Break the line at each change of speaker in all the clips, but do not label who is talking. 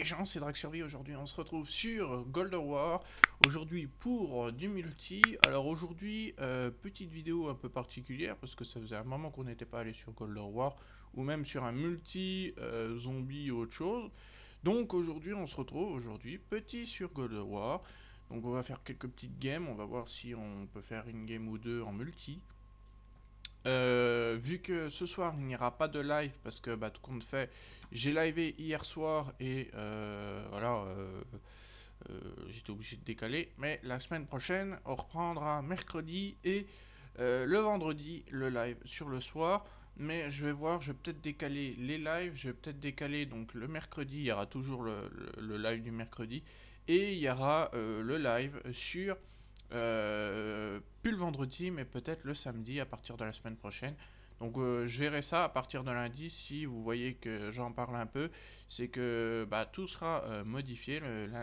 gens, c'est Drag Survie. Aujourd'hui, on se retrouve sur Gold War. Aujourd'hui, pour du multi. Alors, aujourd'hui, petite vidéo un peu particulière parce que ça faisait un moment qu'on n'était pas allé sur Gold War ou même sur un multi zombie ou autre chose. Donc, aujourd'hui, on se retrouve aujourd'hui petit sur Gold War. Donc, on va faire quelques petites games. On va voir si on peut faire une game ou deux en multi. Vu que ce soir il n'y aura pas de live parce que tout compte fait j'ai livé hier soir et voilà j'étais obligé de décaler, mais la semaine prochaine on reprendra mercredi et le vendredi le live sur le soir. Mais je vais voir, je vais peut-être décaler les lives, je vais peut-être décaler donc le mercredi, il y aura toujours le live du mercredi et il y aura le live sur plus le vendredi, mais peut-être le samedi à partir de la semaine prochaine. Donc je verrai ça à partir de lundi. Si vous voyez que j'en parle un peu, c'est que tout sera modifié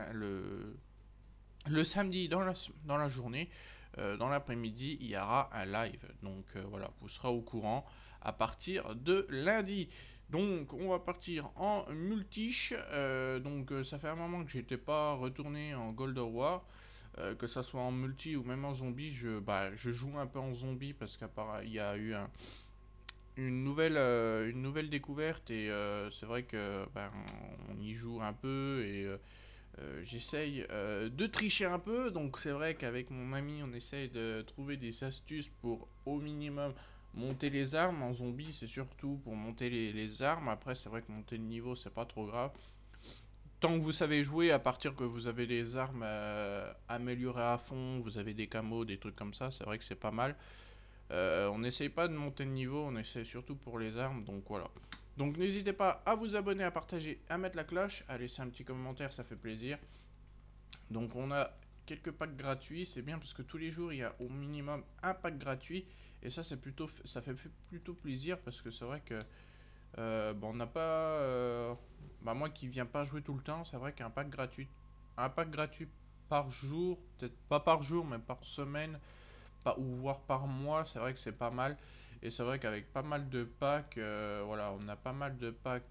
le samedi dans la journée. Dans l'après-midi, il y aura un live. Donc voilà, vous serez au courant à partir de lundi. Donc on va partir en multiche. Donc ça fait un moment que j'étais pas retourné en Gold War. Que ça soit en multi ou même en zombie, je joue un peu en zombie parce qu'il y a eu une nouvelle découverte et c'est vrai que on y joue un peu et j'essaye de tricher un peu. Donc c'est vrai qu'avec mon ami on essaye de trouver des astuces pour au minimum monter les armes. En zombie c'est surtout pour monter les armes. Après c'est vrai que monter le niveau c'est pas trop grave. Tant que vous savez jouer, à partir que vous avez des armes améliorées à fond, vous avez des camos, des trucs comme ça, c'est vrai que c'est pas mal. On n'essaye pas de monter le niveau, on essaye surtout pour les armes, donc voilà. Donc n'hésitez pas à vous abonner, à partager, à mettre la cloche, à laisser un petit commentaire, ça fait plaisir. Donc on a quelques packs gratuits, c'est bien parce que tous les jours il y a au minimum un pack gratuit. Et ça, ça fait plutôt plaisir parce que c'est vrai que on n'a pas. Moi qui viens pas jouer tout le temps, c'est vrai un pack gratuit par jour, peut-être pas par jour, mais par semaine, ou voire par mois, c'est vrai que c'est pas mal. Et c'est vrai qu'avec pas mal de packs, voilà, on a pas mal de packs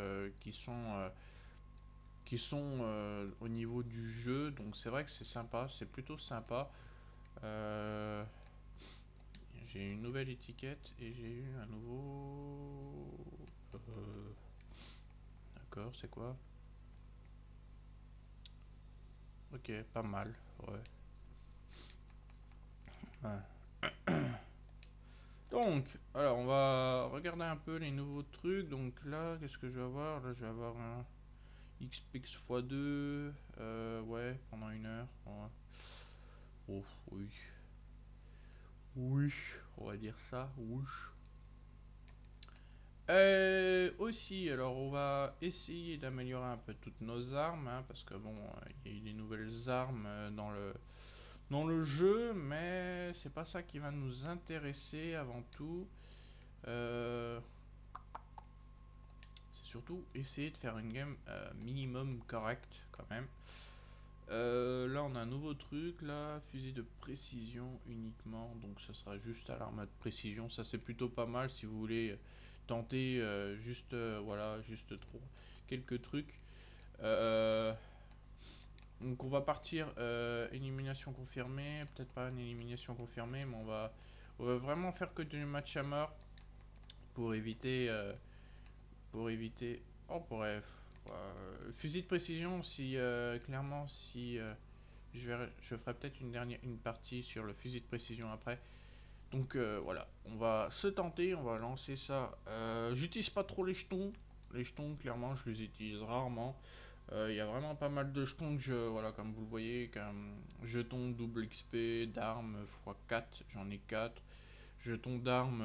qui sont au niveau du jeu, donc c'est vrai que c'est sympa, c'est plutôt sympa. Euh, j'ai une nouvelle étiquette et j'ai eu un nouveau. D'accord, c'est quoi? Ok, pas mal, ouais. Ouais. Donc, alors on va regarder un peu les nouveaux trucs. Donc là, qu'est-ce que je vais avoir? Là, je vais avoir un XPX x2. Ouais, pendant une heure. Ouais. Oh, oui. Oui, on va dire ça. Oui. Aussi, alors on va essayer d'améliorer un peu toutes nos armes, hein, parce que bon, il y a eu des nouvelles armes dans le jeu, mais c'est pas ça qui va nous intéresser avant tout. C'est surtout essayer de faire une game minimum correcte quand même. Là on a un nouveau truc là, fusil de précision uniquement, donc ça sera juste à l'arme de précision. Ça c'est plutôt pas mal si vous voulez tenter voilà, juste trop quelques trucs. Euh, donc on va partir élimination confirmée, peut-être pas une élimination confirmée, mais on va vraiment faire que du match à mort pour éviter oh bref, fusil de précision. Si clairement si je ferai peut-être une partie sur le fusil de précision après. Donc voilà, on va se tenter, on va lancer ça. J'utilise pas trop les jetons. Les jetons, clairement, je les utilise rarement. Il y a vraiment pas mal de jetons que voilà, comme vous le voyez, comme jetons double XP, d'armes x4, j'en ai 4. Jetons d'armes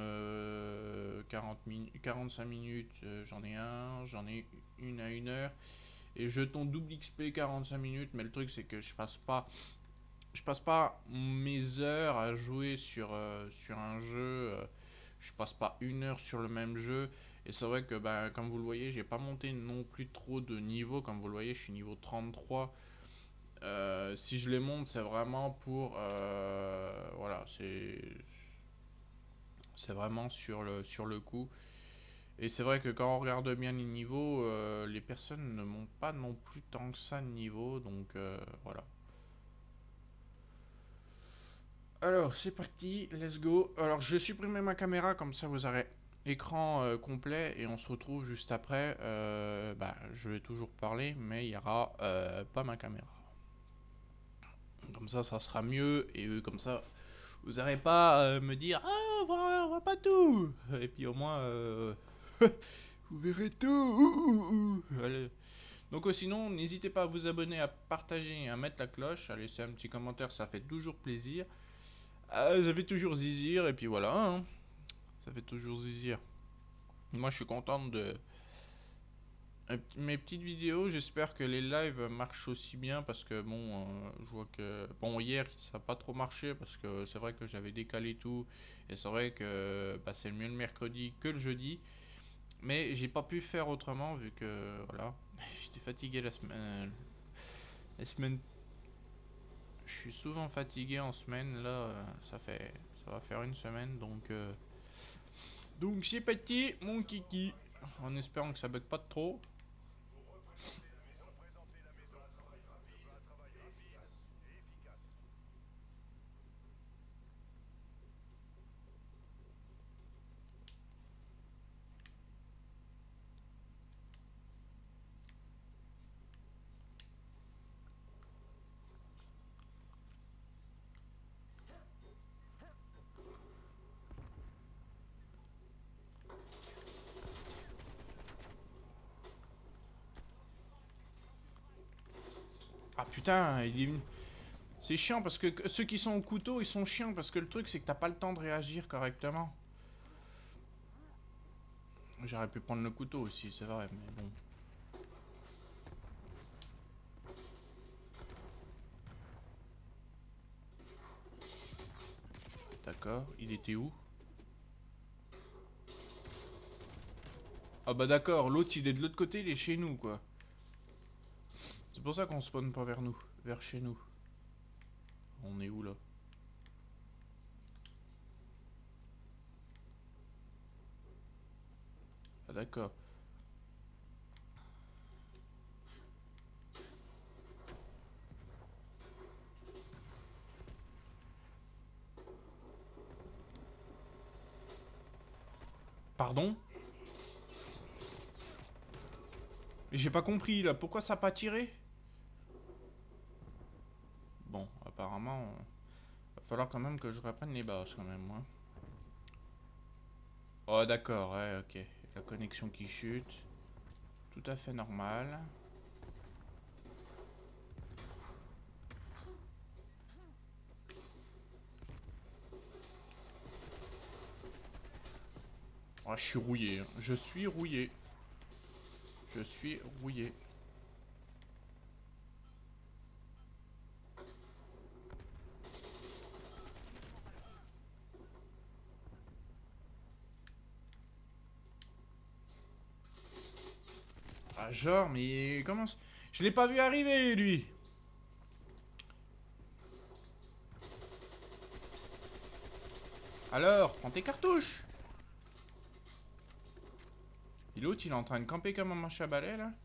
45 minutes, j'en ai un, j'en ai une à 1 heure. Et jetons double XP 45 minutes, mais le truc c'est que je passe pas mes heures à jouer sur un jeu. Je passe pas 1 heure sur le même jeu. Et c'est vrai que comme vous le voyez, j'ai pas monté non plus trop de niveau. Comme vous le voyez, je suis niveau 33. Si je les monte, c'est vraiment pour voilà, c'est vraiment sur le coup. Et c'est vrai que quand on regarde bien les niveaux, les personnes ne montent pas non plus tant que ça de niveau, donc voilà. Alors c'est parti, let's go. Alors je vais supprimer ma caméra, comme ça vous aurez écran complet et on se retrouve juste après. Je vais toujours parler, mais il n'y aura pas ma caméra. Comme ça sera mieux et comme ça vous n'aurez pas me dire ah on voit pas tout. Et puis au moins vous verrez tout. Allez. Donc sinon, n'hésitez pas à vous abonner, à partager, à mettre la cloche, à laisser un petit commentaire, ça fait toujours plaisir. Ça fait toujours zizir, et puis voilà, hein. Ça fait toujours zizir. Moi, je suis content de mes petites vidéos. J'espère que les lives marchent aussi bien, parce que bon, je vois que... Bon, hier, ça n'a pas trop marché, parce que c'est vrai que j'avais décalé tout, et c'est vrai que c'est mieux le mercredi que le jeudi. Mais j'ai pas pu faire autrement, vu que, voilà, j'étais fatigué la semaine... La semaine. Je suis souvent fatigué en semaine, là, ça va faire une semaine, donc c'est parti, mon kiki, en espérant que ça bug pas trop. Ah putain, il est venu. C'est chiant parce que ceux qui sont au couteau, ils sont chiants parce que le truc c'est que t'as pas le temps de réagir correctement. J'aurais pu prendre le couteau aussi, c'est vrai, mais bon. D'accord, il était où? Ah bah d'accord, l'autre il est de l'autre côté, il est chez nous quoi. C'est pour ça qu'on spawn pas vers nous, vers chez nous. On est où là? Ah d'accord. Pardon? Mais j'ai pas compris là, pourquoi ça a pas tiré? Bon, apparemment, va falloir quand même que je reprenne les bases quand même, moi. Oh d'accord, ouais, ok. La connexion qui chute. Tout à fait normal. Oh, je suis rouillé, hein. Je suis rouillé. Je suis rouillé. Ah genre, mais comment... Je l'ai pas vu arriver, lui. Alors, prends tes cartouches. Et l'autre, il est en train de camper comme un manche à balai, là.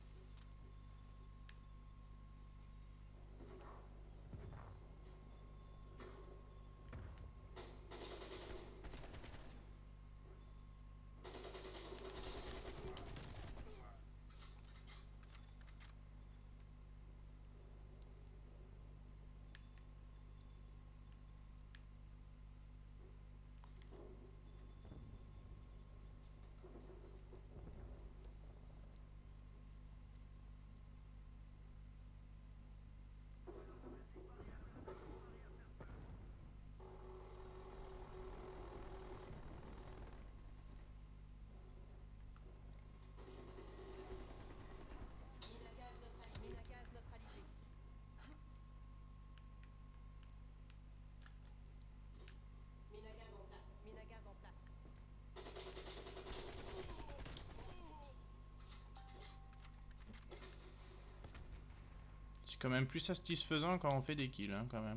C'est quand même plus satisfaisant quand on fait des kills, hein, quand même.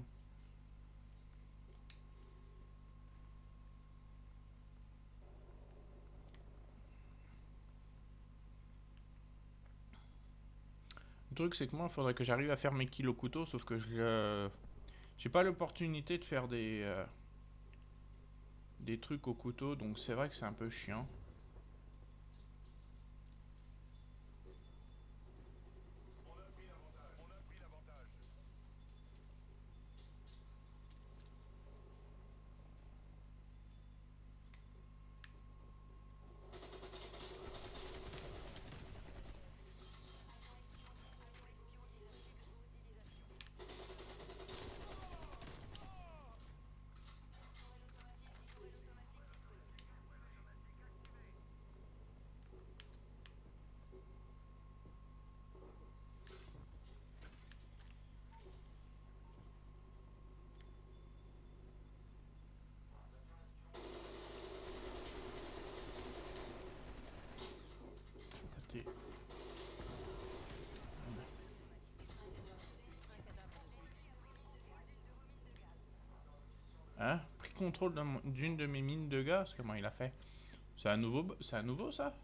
Le truc, c'est que moi, il faudrait que j'arrive à faire mes kills au couteau, sauf que j'ai pas l'opportunité de faire des trucs au couteau, donc c'est vrai que c'est un peu chiant. Hein? Pris contrôle d'une de mes mines de gaz? Comment il a fait? C'est un nouveau ça?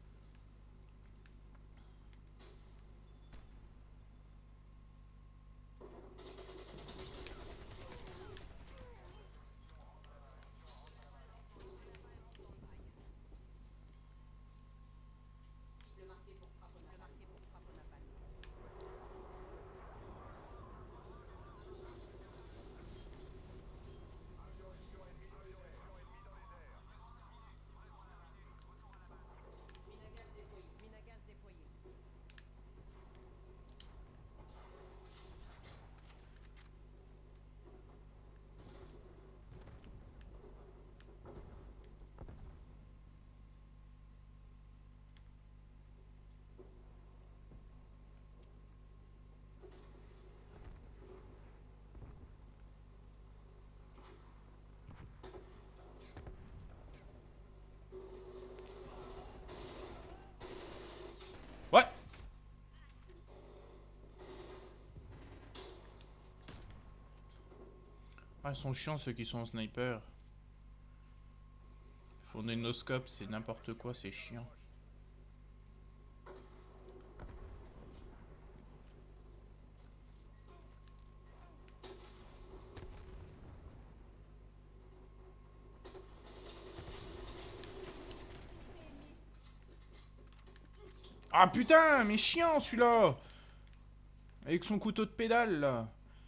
Ouais! Ah, ils sont chiants ceux qui sont en sniper. Ils font des no-scopes, c'est n'importe quoi, c'est chiant. Ah putain, mais chiant celui-là! Avec son couteau de pédale là.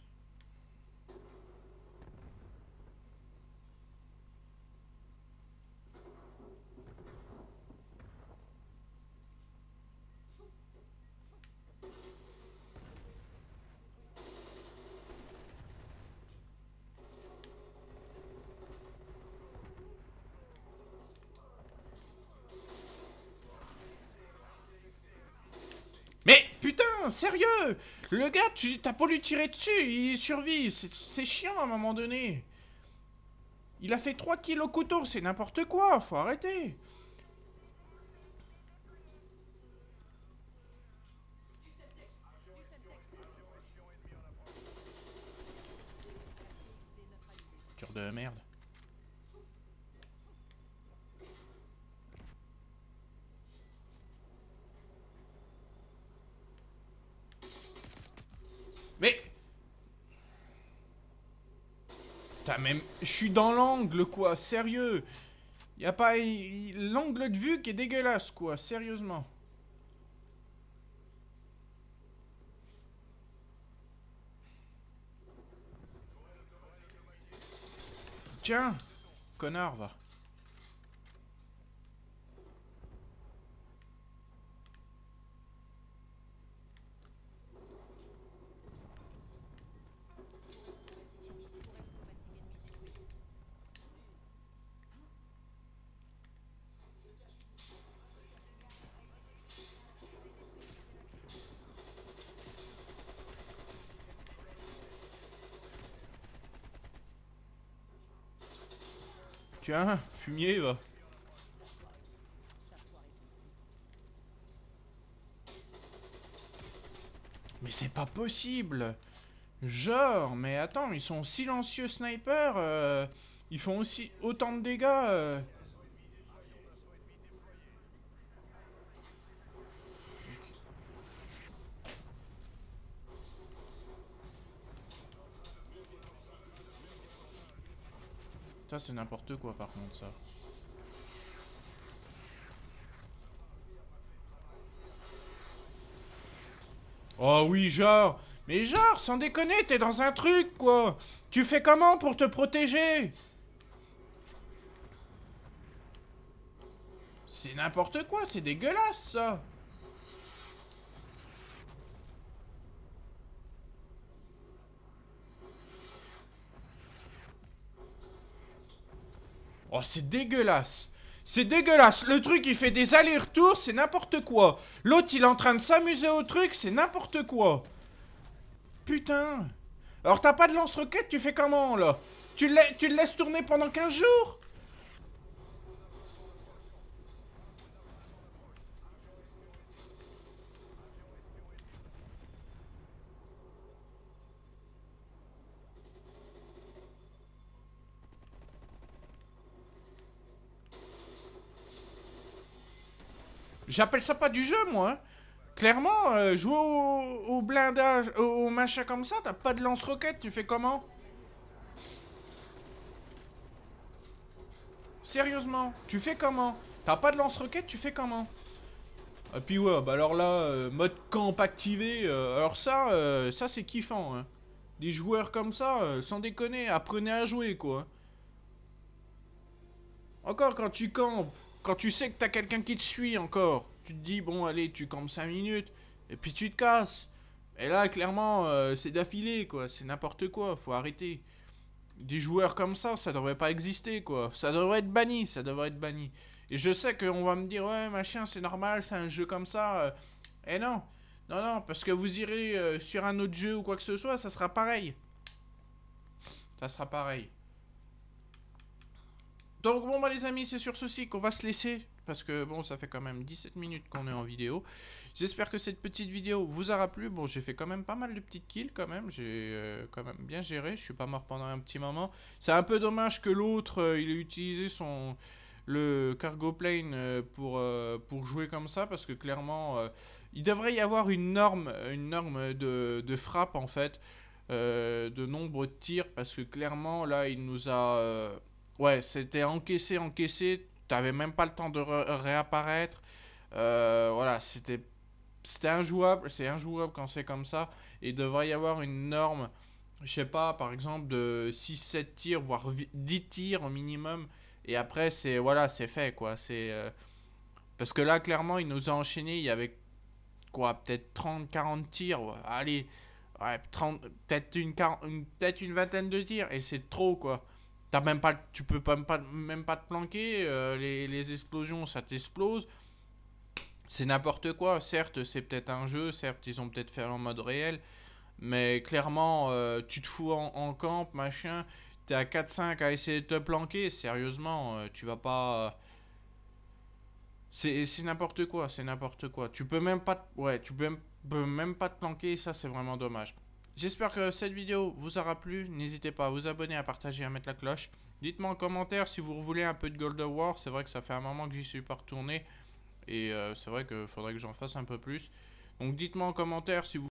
Mais putain, sérieux! Le gars, t'as pas lui tirer dessus, il survit. C'est chiant à un moment donné. Il a fait 3 kills au couteau, c'est n'importe quoi, faut arrêter. Cœur de merde. Mais... Putain, même... Je suis dans l'angle, quoi, sérieux. Y a pas... L'angle de vue qui est dégueulasse, quoi, sérieusement. Tiens, connard, va. Tiens, fumier, va. Mais c'est pas possible. Genre, mais attends, ils sont silencieux snipers. Ils font aussi autant de dégâts. Ça, c'est n'importe quoi, par contre, ça. Oh oui, genre. Mais genre, sans déconner, t'es dans un truc, quoi. Tu fais comment pour te protéger? C'est n'importe quoi, c'est dégueulasse, ça. Oh, c'est dégueulasse. C'est dégueulasse. Le truc, il fait des allers-retours, c'est n'importe quoi. L'autre, il est en train de s'amuser au truc, c'est n'importe quoi. Putain. Alors, t'as pas de lance-roquette, tu fais comment, là? Tu le laisses tourner pendant 15 jours? J'appelle ça pas du jeu, moi. Hein. Clairement, jouer au blindage, au machin comme ça, t'as pas de lance-roquette, tu fais comment? Sérieusement, tu fais comment? T'as pas de lance-roquette, tu fais comment? Et puis ouais, bah alors là, mode camp activé, alors ça c'est kiffant, hein. Des joueurs comme ça, sans déconner, apprenez à jouer, quoi. Encore quand tu campes, quand tu sais que t'as quelqu'un qui te suit encore, tu te dis, bon allez, tu campes 5 minutes, et puis tu te casses. Et là, clairement, c'est d'affilée, quoi, c'est n'importe quoi, faut arrêter. Des joueurs comme ça devrait pas exister, quoi. Ça devrait être banni, ça devrait être banni. Et je sais qu'on va me dire, ouais, machin, c'est normal, c'est un jeu comme ça. Eh non, non, non, parce que vous irez sur un autre jeu ou quoi que ce soit, ça sera pareil. Ça sera pareil. Donc bon bah les amis, c'est sur ceci qu'on va se laisser. Parce que bon, ça fait quand même 17 minutes qu'on est en vidéo. J'espère que cette petite vidéo vous aura plu. Bon, j'ai fait quand même pas mal de petites kills quand même. J'ai quand même bien géré. Je suis pas mort pendant un petit moment. C'est un peu dommage que l'autre, il ait utilisé le cargo plane pour jouer comme ça. Parce que clairement, il devrait y avoir une norme de frappe en fait. De nombre de tirs. Parce que clairement, là, il nous a... ouais, c'était encaissé, encaissé. T'avais même pas le temps de réapparaître. Voilà, c'était injouable. C'est injouable quand c'est comme ça. Et il devrait y avoir une norme, je sais pas, par exemple, de 6-7 tirs, voire 10 tirs au minimum. Et après, c'est voilà, c'est fait, quoi. Parce que là, clairement, il nous a enchaîné. Il y avait, quoi, peut-être 30-40 tirs. Ouais, allez, ouais, 30, peut-être une vingtaine de tirs. Et c'est trop, quoi. T'as même pas, tu peux même pas te planquer, les explosions ça t'explose. C'est n'importe quoi, certes c'est peut-être un jeu, certes ils ont peut-être fait en mode réel, mais clairement tu te fous en camp, machin, t'es à 4-5 à essayer de te planquer, sérieusement, tu vas pas... c'est n'importe quoi, c'est n'importe quoi. Tu peux même pas... Ouais, peux même pas te planquer, ça c'est vraiment dommage. J'espère que cette vidéo vous aura plu. N'hésitez pas à vous abonner, à partager, à mettre la cloche. Dites-moi en commentaire si vous voulez un peu de Gold War. C'est vrai que ça fait un moment que j'y suis pas retourné. Et c'est vrai qu'il faudrait que j'en fasse un peu plus. Donc dites-moi en commentaire si vous